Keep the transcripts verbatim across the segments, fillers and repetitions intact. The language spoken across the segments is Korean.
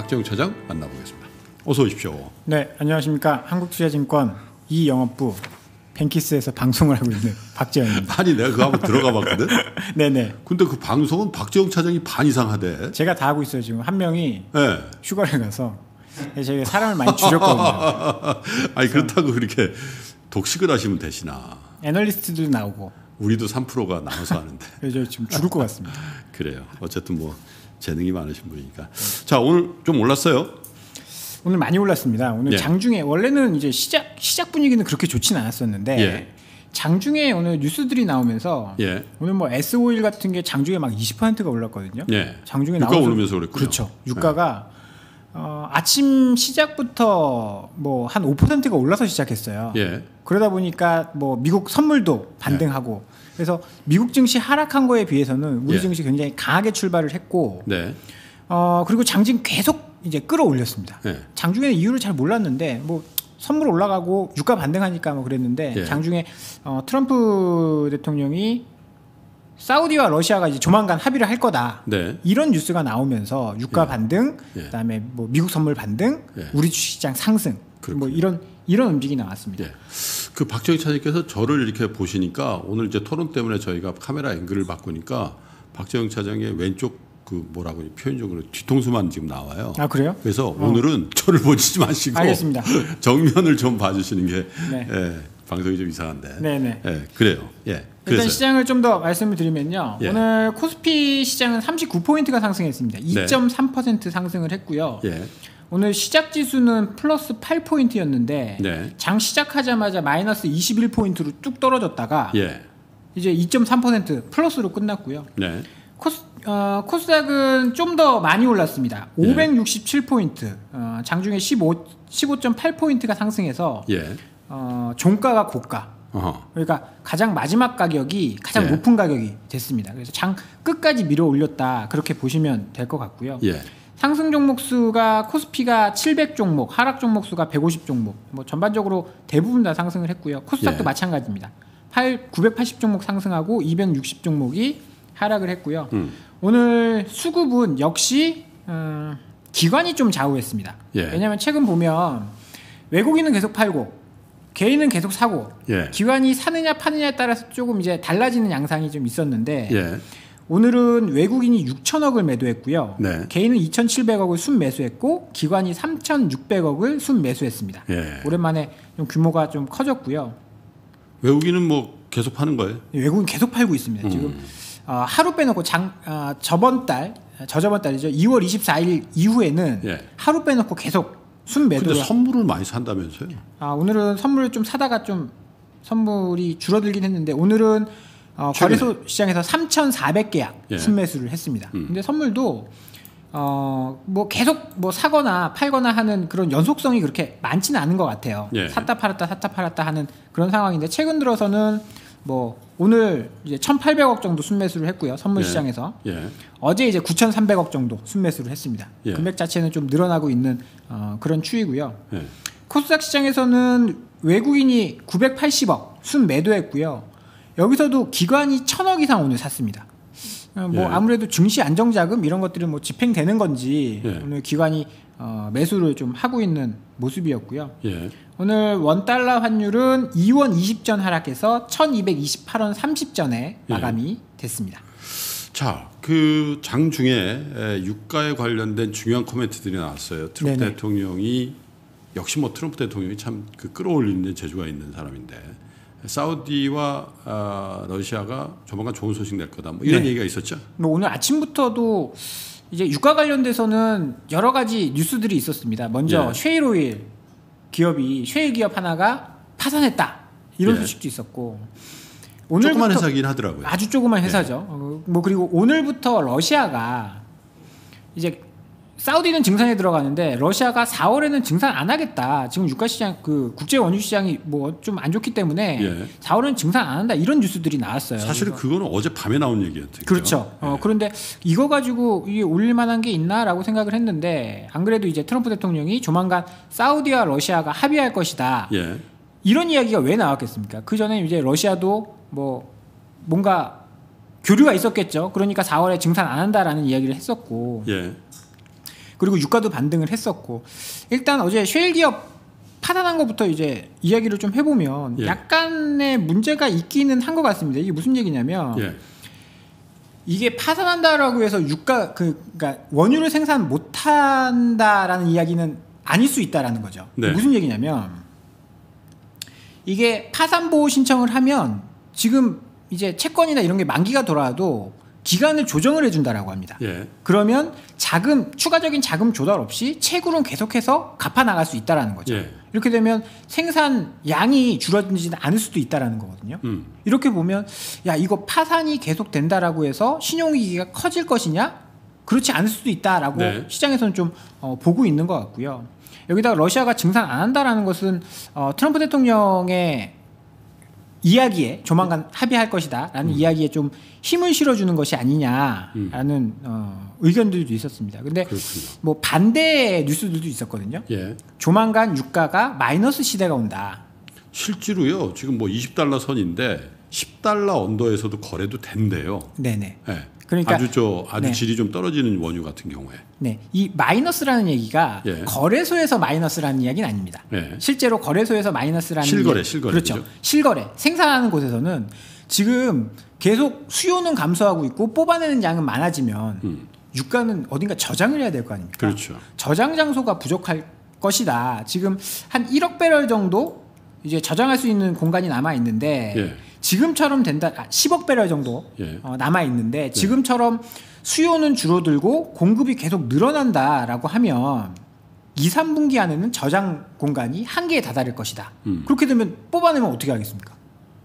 박재용 차장 만나보겠습니다. 어서 오십시오. 네, 안녕하십니까. 한국투자증권 이영업부 뱅키스에서 방송을 하고 있는 박재용입니다. 아니 내가 그거 한번 들어가 봤거든. 네네. 근데 그 방송은 박재용 차장이 반 이상 하대. 제가 다 하고 있어요. 지금 한 명이 네. 휴가를 가서 제가 사람을 많이 줄였거든요. 아니 그렇다고 그렇게 독식을 하시면 되시나. 애널리스트도 나오고. 우리도 삼 퍼센트가 나눠서 하는데. 그래서 지금 죽을 것 같습니다. 그래요. 어쨌든 뭐 재능이 많으신 분이니까. 자, 오늘 좀 올랐어요? 오늘 많이 올랐습니다. 오늘 예. 장중에 원래는 이제 시작 시작 분위기는 그렇게 좋진 않았었는데 예. 장중에 오늘 뉴스들이 나오면서 예. 오늘 뭐 에스 오일 같은 게 장중에 막 이십 퍼센트가 올랐거든요. 예. 장중에 유가 나와서 오르면서 그랬군요. 그렇죠. 유가가 예. 어, 아침 시작부터 뭐 한 오 퍼센트가 올라서 시작했어요. 예. 그러다 보니까 뭐 미국 선물도 반등하고 예. 그래서 미국 증시 하락한 거에 비해서는 우리 예. 증시 굉장히 강하게 출발을 했고 네. 어, 그리고 장중 계속 이제 끌어올렸습니다. 예. 장중에는 이유를 잘 몰랐는데 뭐 선물 올라가고 유가 반등하니까 뭐 그랬는데 예. 장중에 어, 트럼프 대통령이 사우디와 러시아가 이제 조만간 합의를 할 거다. 네. 이런 뉴스가 나오면서 유가 예. 반등, 예. 그다음에 뭐 미국 선물 반등, 예. 우리 주식시장 상승, 그렇군요. 뭐 이런 이런 움직임이 나왔습니다. 예. 그 박정희 차장님께서 저를 이렇게 보시니까 오늘 이제 토론 때문에 저희가 카메라 앵글을 바꾸니까 박정희 차장의 왼쪽 그 뭐라고 표현적으로 뒤통수만 지금 나와요. 아 그래요? 그래서 어. 오늘은 저를 보지 마시고 알겠습니다. 정면을 좀 봐주시는 게 네. 예, 방송이 좀 이상한데. 네네. 예, 그래요. 예. 일단 그래서요. 시장을 좀 더 말씀을 드리면요. 예. 오늘 코스피 시장은 삼십구 포인트가 상승했습니다. 이 점 삼 퍼센트 상승을 했고요. 예. 오늘 시작 지수는 플러스 팔 포인트였는데 네. 장 시작하자마자 마이너스 이십일 포인트로 쭉 떨어졌다가 예. 이제 이 점 삼 퍼센트 플러스로 끝났고요. 네. 코스, 어, 코스닥은 좀 더 많이 올랐습니다. 오백육십칠 포인트, 어, 장중에 십오 점 팔 포인트가 상승해서 예. 어, 종가가 고가. 어허. 그러니까 가장 마지막 가격이 가장 예. 높은 가격이 됐습니다. 그래서 장 끝까지 밀어 올렸다 그렇게 보시면 될 것 같고요. 예. 상승 종목 수가 코스피가 칠백 종목, 하락 종목 수가 백오십 종목. 뭐 전반적으로 대부분 다 상승을 했고요. 코스닥도 예. 마찬가지입니다. 구백팔십 종목 상승하고 이백육십 종목이 하락을 했고요. 음. 오늘 수급은 역시 음, 기관이 좀 좌우했습니다. 예. 왜냐하면 최근 보면 외국인은 계속 팔고 개인은 계속 사고 예. 기관이 사느냐 파느냐에 따라서 조금 이제 달라지는 양상이 좀 있었는데 예. 오늘은 외국인이 육천억을 매도했고요. 네. 개인은 이천칠백억을 순매수했고 기관이 삼천육백억을 순매수했습니다. 예. 오랜만에 좀 규모가 좀 커졌고요. 외국인은 뭐 계속 파는 거예요? 외국인 계속 팔고 있습니다. 음. 지금 어, 하루 빼놓고 장 어, 저번 달 저저번 달이죠. 이월 이십사일 이후에는 예. 하루 빼놓고 계속 순매도를. 근데 선물을 많이 산다면서요? 아 오늘은 선물을 좀 사다가 좀 선물이 줄어들긴 했는데 오늘은 어, 최근에. 거래소 시장에서 삼천사백 계약 예. 순매수를 했습니다. 음. 근데 선물도 어, 뭐 계속 뭐 사거나 팔거나 하는 그런 연속성이 그렇게 많지는 않은 것 같아요. 예. 샀다 팔았다 샀다 팔았다 하는 그런 상황인데 최근 들어서는 뭐 오늘 이제 천팔백억 정도 순매수를 했고요. 선물 예. 시장에서. 예. 어제 이제 구천삼백억 정도 순매수를 했습니다. 예. 금액 자체는 좀 늘어나고 있는 어, 그런 추이고요. 예. 코스닥 시장에서는 외국인이 구백팔십억 순매도했고요. 여기서도 기관이 천억 이상 오늘 샀습니다. 어, 뭐 예. 아무래도 증시 안정자금 이런 것들은 뭐 집행되는 건지 예. 오늘 기관이 어, 매수를 좀 하고 있는 모습이었고요. 예. 오늘 원달러 환율은 이 원 이십 전 하락해서 천이백이십팔 원 삼십 전에 마감이 됐습니다. 자, 그 장중에 유가에 관련된 중요한 코멘트들이 나왔어요. 트럼프 네네. 대통령이 역시 뭐 트럼프 대통령이 참 그 끌어올리는 재주가 있는 사람인데 사우디와 아, 러시아가 조만간 좋은 소식 낼 거다. 뭐 이런 네. 얘기가 있었죠. 뭐 오늘 아침부터도 이제 유가 관련돼서는 여러 가지 뉴스들이 있었습니다. 먼저 예. 쉐일오일 기업이 쉐일 기업 하나가 파산했다 이런 예. 소식도 있었고 조그만 회사긴 하더라고요. 아주 조그만 회사죠. 예. 어, 뭐 그리고 오늘부터 러시아가 이제 사우디는 증산에 들어가는데 러시아가 사월에는 증산 안 하겠다. 지금 유가 시장 그 국제 원유 시장이 뭐 좀 안 좋기 때문에 예. 사월에는 증산 안 한다 이런 뉴스들이 나왔어요. 사실은 그거는 어제 밤에 나온 얘기였죠. 그렇죠. 어, 그런데 이거 가지고 이게 올릴 만한 게 있나라고 생각을 했는데 안 그래도 이제 트럼프 대통령이 조만간 사우디와 러시아가 합의할 것이다. 예. 이런 이야기가 왜 나왔겠습니까? 그 전에 이제 러시아도 뭐 뭔가 교류가 있었겠죠. 그러니까 사월에 증산 안 한다라는 이야기를 했었고. 예. 그리고 유가도 반등을 했었고 일단 어제 셰일 기업 파산한 것부터 이제 이야기를 좀 해보면 예. 약간의 문제가 있기는 한 것 같습니다. 이게 무슨 얘기냐면 예. 이게 파산한다라고 해서 유가 그 그러니까 원유를 생산 못한다라는 이야기는 아닐 수 있다라는 거죠. 네. 무슨 얘기냐면 이게 파산 보호 신청을 하면 지금 이제 채권이나 이런 게 만기가 돌아와도 기간을 조정을 해준다라고 합니다. 예. 그러면 자금 추가적인 자금 조달 없이 채굴은 계속해서 갚아 나갈 수 있다라는 거죠. 예. 이렇게 되면 생산 양이 줄어들지는 않을 수도 있다라는 거거든요. 음. 이렇게 보면 야 이거 파산이 계속 된다라고 해서 신용위기가 커질 것이냐? 그렇지 않을 수도 있다라고 네. 시장에서는 좀 어, 보고 있는 것 같고요. 여기다가 러시아가 증산 안 한다라는 것은 어, 트럼프 대통령의 이야기에 조만간 합의할 것이다라는 음. 이야기에 좀 힘을 실어주는 것이 아니냐라는 음. 어, 의견들도 있었습니다. 근데 그렇군요. 뭐 반대 뉴스들도 있었거든요. 예. 조만간 유가가 마이너스 시대가 온다. 실제로요. 지금 뭐 이십 달러 선인데 십 달러 언더에서도 거래도 된대요. 네네. 예. 그러니까 아주 저 아주 네. 질이 좀 떨어지는 원유 같은 경우에. 네, 이 마이너스라는 얘기가 예. 거래소에서 마이너스라는 이야기는 아닙니다. 예. 실제로 거래소에서 마이너스라는 실거래, 이야기, 실거래. 그렇죠. 그죠? 실거래 생산하는 곳에서는 지금 계속 수요는 감소하고 있고 뽑아내는 양은 많아지면 음. 유가는 어딘가 저장을 해야 될 거 아닙니까? 그렇죠. 저장 장소가 부족할 것이다. 지금 한 일억 배럴 정도 이제 저장할 수 있는 공간이 남아 있는데 예. 지금처럼 된다. 아, 십억 배럴 정도 예. 어, 남아 있는데 지금처럼 수요는 줄어들고 공급이 계속 늘어난다라고 하면 이, 삼 분기 안에는 저장 공간이 한계에 다다를 것이다. 음. 그렇게 되면 뽑아내면 어떻게 하겠습니까?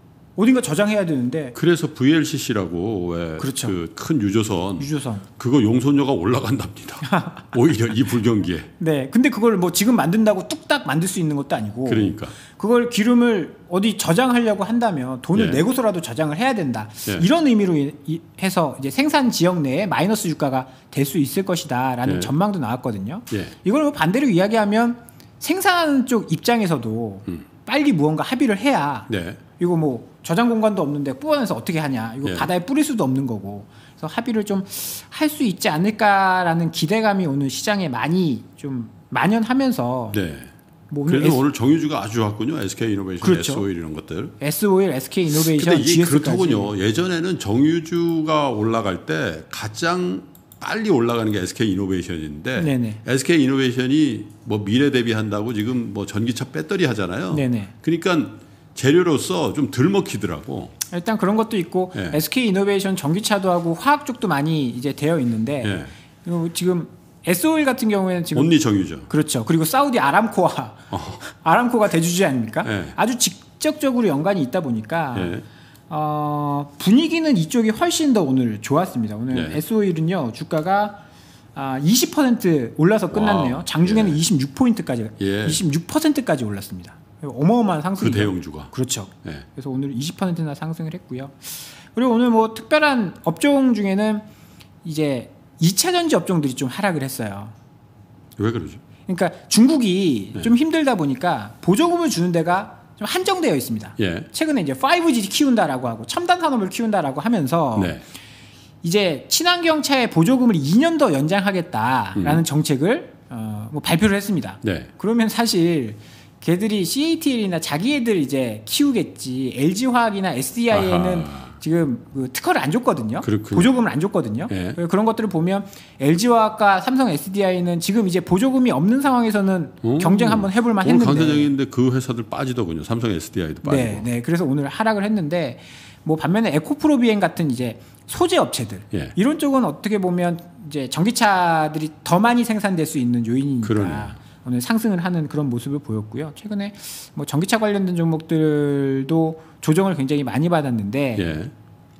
어딘가 저장해야 되는데. 그래서 브이엘씨씨라고 왜 그렇죠. 그 큰 유조선 유조선. 그거 용선료가 올라간답니다. 오히려 이 불경기에. 네. 근데 그걸 뭐 지금 만든다고 뚝딱 만들 수 있는 것도 아니고. 그러니까. 그걸 기름을 어디 저장하려고 한다면 돈을 예. 내고서라도 저장을 해야 된다. 예. 이런 의미로 이, 이, 해서 이제 생산 지역 내에 마이너스 유가가 될 수 있을 것이다라는 예. 전망도 나왔거든요. 예. 이걸 뭐 반대로 이야기하면 생산하는 쪽 입장에서도 음. 빨리 무언가 합의를 해야 네. 이거 뭐 저장 공간도 없는데 뽑아내서 어떻게 하냐. 이거 예. 바다에 뿌릴 수도 없는 거고. 그래서 합의를 좀 할 수 있지 않을까라는 기대감이 오늘 시장에 많이 좀 만연하면서 네. 뭐 오늘 그래서 S- 오늘 정유주가 아주 좋았군요. 에스케이이노베이션, 그렇죠. 에스오일 이런 것들. 에스오일, 에스케이이노베이션, 근데 이게 지에스까지. 그렇더군요. 예전에는 정유주가 올라갈 때 가장 빨리 올라가는 게 에스케이이노베이션인데 네네. 에스케이이노베이션이 뭐 미래 대비한다고 지금 뭐 전기차 배터리 하잖아요. 네네. 그러니까 재료로서 좀 덜 먹히더라고. 일단 그런 것도 있고 예. 에스케이이노베이션 전기차도 하고 화학 쪽도 많이 이제 되어 있는데 예. 그리고 지금 에스오일 같은 경우에는 지금 온리 정유죠. 그렇죠. 그리고 사우디 아람코와 어. 아람코가 대주주 아닙니까? 예. 아주 직접적으로 연관이 있다 보니까 예. 어, 분위기는 이쪽이 훨씬 더 오늘 좋았습니다. 오늘 예. 에스오일은요 주가가 아, 이십 퍼센트 올라서 끝났네요. 와우. 장중에는 예. 이십육 포인트까지 예. 이십육 퍼센트까지 올랐습니다. 어마어마한 그 상승이죠. 대형주가. 그렇죠. 예. 그래서 오늘 이십 퍼센트나 상승을 했고요. 그리고 오늘 뭐 특별한 업종 중에는 이제 이 차 전지 업종들이 좀 하락을 했어요. 왜 그러죠? 그러니까 중국이 네. 좀 힘들다 보니까 보조금을 주는 데가 좀 한정되어 있습니다. 예. 최근에 이제 파이브지 키운다라고 하고 첨단 산업을 키운다라고 하면서 네. 이제 친환경 차의 보조금을 이 년 더 연장하겠다라는 음. 정책을 어, 뭐 발표를 했습니다. 네. 그러면 사실 걔들이 씨에이티엘이나 자기 애들 이제 키우겠지. 엘지화학이나 에스디아이에는 아하. 지금 그 특허를 안 줬거든요. 그렇군요. 보조금을 안 줬거든요. 예. 그런 것들을 보면 엘지화학과 삼성 에스디아이는 지금 이제 보조금이 없는 상황에서는 오. 경쟁 한번 해볼 만 오늘 했는데. 강세장인데 그 회사들 빠지더군요. 삼성 에스디아이도 빠지고. 네, 네. 그래서 오늘 하락을 했는데 뭐 반면에 에코프로비엔 같은 이제 소재 업체들 예. 이런 쪽은 어떻게 보면 이제 전기차들이 더 많이 생산될 수 있는 요인이니까 그러네요. 오늘 상승을 하는 그런 모습을 보였고요. 최근에 뭐 전기차 관련된 종목들도 조정을 굉장히 많이 받았는데 예.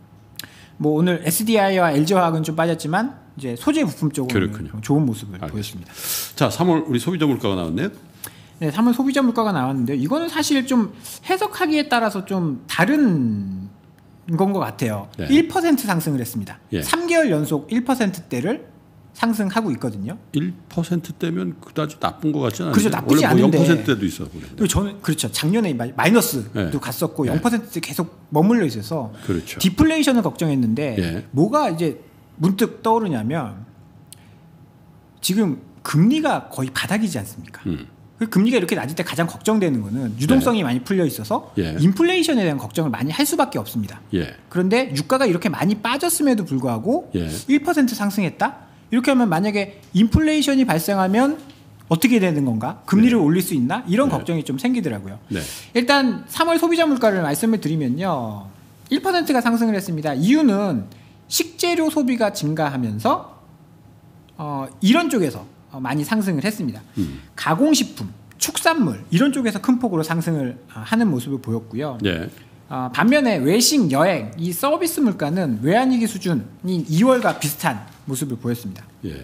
뭐 오늘 에스디아이와 엘지화학은 좀 빠졌지만 이제 소재 부품 쪽은 그렇군요. 좋은 모습을 알겠습니다. 보였습니다. 자, 삼월 우리 소비자 물가가 나왔네요. 네, 삼월 소비자 물가가 나왔는데 이거는 사실 좀 해석하기에 따라서 좀 다른 건 것 같아요. 네. 일 퍼센트 상승을 했습니다. 예. 삼 개월 연속 일 퍼센트대를 상승하고 있거든요. 일 퍼센트대면 그다지 나쁜 것 같지 않아요. 그렇죠, 나쁘지 원래 뭐 않은데. 영 퍼센트대도 있어 보는데. 그리고 저는 그렇죠. 작년에 마- 마이너스도 네. 갔었고 네. 영 퍼센트 계속 머물러 있어서 그렇죠. 디플레이션을 걱정했는데 예. 뭐가 이제 문득 떠오르냐면 지금 금리가 거의 바닥이지 않습니까? 음. 그 금리가 이렇게 낮을 때 가장 걱정되는 거는 유동성이 네. 많이 풀려 있어서 예. 인플레이션에 대한 걱정을 많이 할 수밖에 없습니다. 예. 그런데 유가가 이렇게 많이 빠졌음에도 불구하고 예. 일 퍼센트 상승했다? 이렇게 하면 만약에 인플레이션이 발생하면 어떻게 되는 건가? 금리를 네. 올릴 수 있나? 이런 네. 걱정이 좀 생기더라고요. 네. 일단 삼월 소비자 물가를 말씀을 드리면요. 일 퍼센트가 상승을 했습니다. 이유는 식재료 소비가 증가하면서 어, 이런 쪽에서 많이 상승을 했습니다. 음. 가공식품, 축산물 이런 쪽에서 큰 폭으로 상승을 하는 모습을 보였고요. 네. 어, 반면에 외식, 여행 이 서비스 물가는 외환위기 수준인 이월과 비슷한 모습을 보였습니다. 예.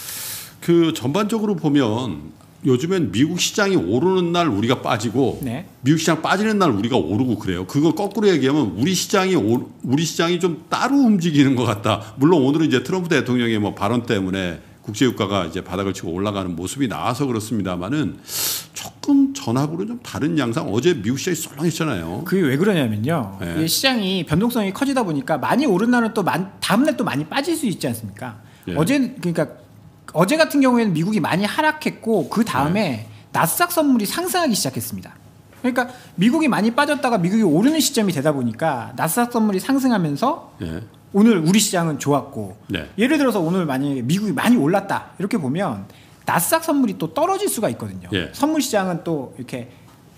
그 전반적으로 보면 요즘엔 미국 시장이 오르는 날 우리가 빠지고 네. 미국 시장 빠지는 날 우리가 오르고 그래요. 그거 거꾸로 얘기하면 우리 시장이 오, 우리 시장이 좀 따로 움직이는 것 같다. 물론 오늘은 이제 트럼프 대통령의 뭐 발언 때문에 국제유가가 이제 바닥을 치고 올라가는 모습이 나와서 그렇습니다만은 조금 전하고는 좀 다른 양상. 어제 미국 시장이 썰렁했잖아요. 그게 왜 그러냐면요. 네. 시장이 변동성이 커지다 보니까 많이 오른 날은 또 만, 다음 날 또 많이 빠질 수 있지 않습니까? 네. 어제 그러니까 어제 같은 경우에는 미국이 많이 하락했고 그 다음에 네. 나스닥 선물이 상승하기 시작했습니다. 그러니까 미국이 많이 빠졌다가 미국이 오르는 시점이 되다 보니까 나스닥 선물이 상승하면서 네. 오늘 우리 시장은 좋았고 네. 예를 들어서 오늘 만약에 미국이 많이 올랐다 이렇게 보면 나스닥 선물이 또 떨어질 수가 있거든요. 네. 선물 시장은 또 이렇게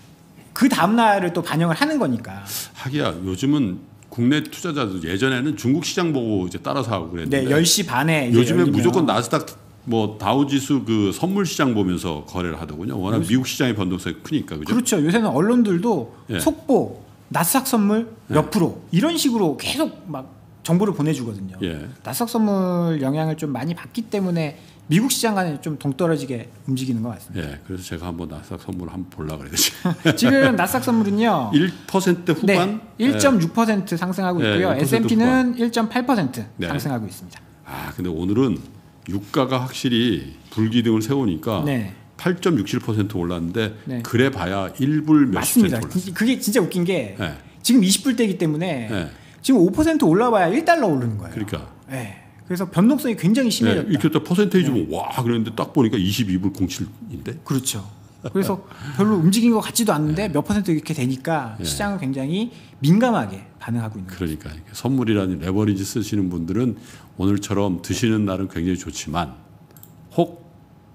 그 다음 날을 또 반영을 하는 거니까. 하기야 요즘은 국내 투자자도 예전에는 중국 시장 보고 이제 따라서 하고 그랬는데 네, 열 시 반에 요즘에 열리면. 무조건 나스닥 뭐 다우지수 그 선물 시장 보면서 거래를 하더군요. 워낙 요새, 미국 시장의 변동성이 크니까 그죠? 그렇죠. 요새는 언론들도 네. 속보 나스닥 선물 몇 네. 프로 이런 식으로 계속 막 정보를 보내주거든요. 예. 나스닥 선물 영향을 좀 많이 받기 때문에 미국 시장 간에 좀 동떨어지게 움직이는 것 같습니다. 예, 그래서 제가 한번 나스닥 선물을 한번 보려고 그랬죠. 지금 나스닥 선물은요. 일 퍼센트 후반? 네, 일 점 육 퍼센트 상승하고 있고요. 예, 에스 앤 피는 일 점 팔 퍼센트 네. 상승하고 있습니다. 아, 근데 오늘은 유가가 확실히 불기둥을 세우니까 네. 팔 점 육칠 퍼센트 올랐는데 네. 그래 봐야 일 불 몇십 센트 올랐어요. 그게 진짜 웃긴 게 네. 지금 이십 불대이기 때문에 네. 지금 오 퍼센트 올라봐야 일 달러 오르는 거예요. 그러니까. 네. 그래서 변동성이 굉장히 심해졌다. 네. 이렇게 딱 퍼센테이지 보면 네. 와 그랬는데 딱 보니까 이십이 불 공칠인데. 그렇죠. 그래서 별로 움직인 것 같지도 않는데 네. 몇 퍼센트 이렇게 되니까 네. 시장은 굉장히 민감하게 반응하고 있는 거죠. 그러니까 선물이라는 레버리지 쓰시는 분들은 오늘처럼 드시는 날은 굉장히 좋지만 혹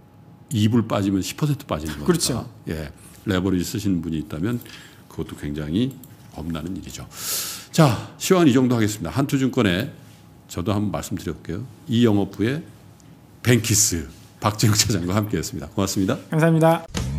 이 불 빠지면 십 퍼센트 빠지는 거니까. 그렇죠. 예, 레버리지 쓰시는 분이 있다면 그것도 굉장히 겁나는 일이죠. 자, 시황 이 정도 하겠습니다. 한투증권에 저도 한번 말씀드려볼게요. 이영업부의 뱅키스 박재욱 차장과 함께했습니다. 고맙습니다. 감사합니다.